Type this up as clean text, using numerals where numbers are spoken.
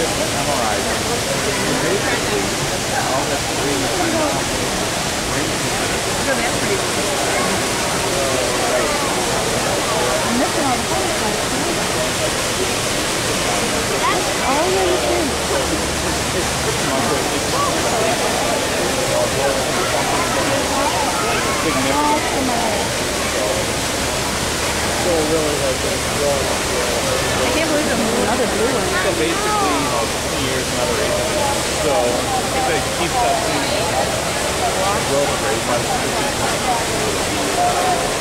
just memorize them. Basically, all the three So that's pretty cool. I'm missing all the butterflies. Oh, yeah, you can. So really like I can't believe there's another blue one. so basically 20 years another reason. So if it keeps up growth rate by